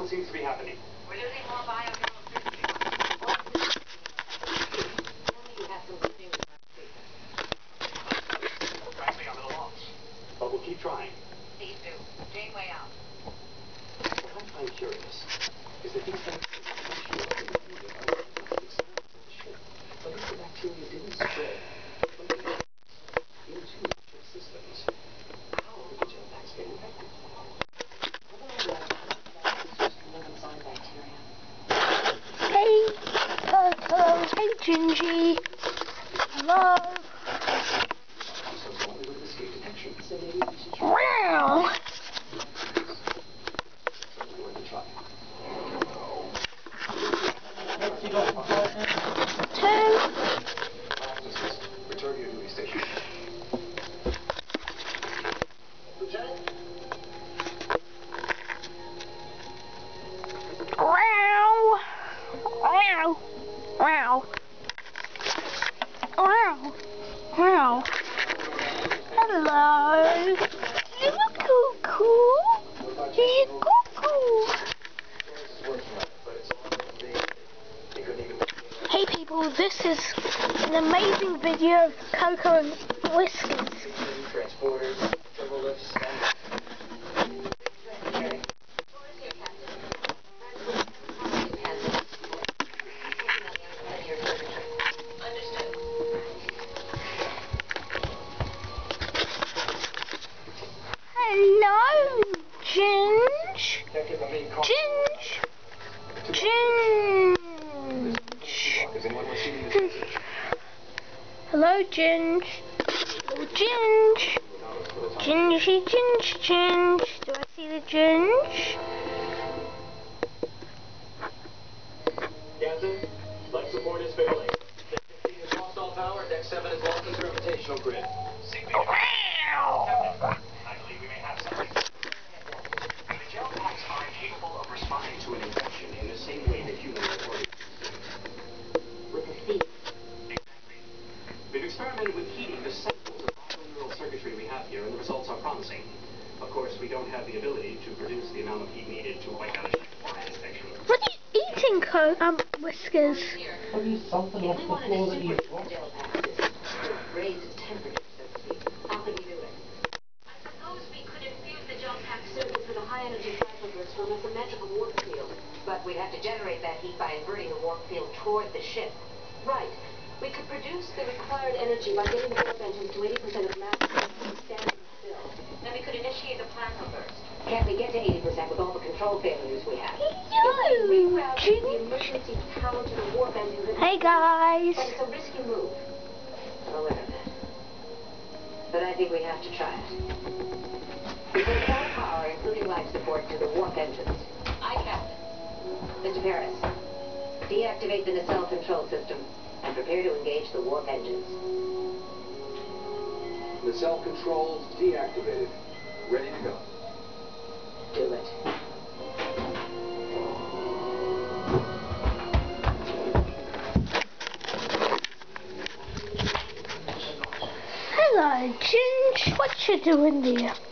what seems to be happening? We're losing more bioelectricity. Only you have some good news about treatment. Frankly, I'm at a loss. But we'll keep trying. Please do. Janeway out. What I find curious is that these things but if the bacteria didn't spread into the systems, how did the gel packs get infected? Hey, hello, hey Gingy. Hello. Wow. Return to your duty station. Lieutenant? Wow. Wow. Wow. Wow. Wow. Hello. Is it Cocoa? Is it Cocoa? Hey people, this is an amazing video of Cocoa Whiskers. Transporters, turbo lifts, Hello, Ginge. Ginge. Ginge. Hello, Ginge. Oh, Ginge. Gingy, Ginge, Ginge. Do I see the Ginge? Captain, life support is failing. Deck 15 has lost all power. Deck 7 has lost its gravitational grid. I believe we may have something. The gel packs are incapable of responding to an infection in the same way that humans are. With the feet. Exactly. We've experimented with heating the samples of neural circuitry we have here, and the results are promising. Of course, we don't have the ability to produce the amount of heat needed to wipe out a infection. What are you eating, Whiskers? Maybe something off the floor that you dropped. Gel packs raise its temperature, so to speak. How could we do it? I suppose we could infuse the gel pack circuits with a high-energy cycloburst from a symmetrical warp field. But we'd have to generate that heat by inverting the warp field toward the ship. Right. We could produce the required energy by getting the warp engines to 80% of mass and standing still. Then we could initiate the plasma burst. Can't we get to 80% with all the control failures we have? Hello, The emergency power to the warp engines. Hey guys. But it's a risky move. I'm aware of that. But I think we have to try it. We can apply power, including life support, to the warp engines. Aye, Captain. Mr. Paris, deactivate the nacelle control system and prepare to engage the warp engines. Nacelle controls deactivated. Ready to go. Do it. Hello, Ginge. What you doing there?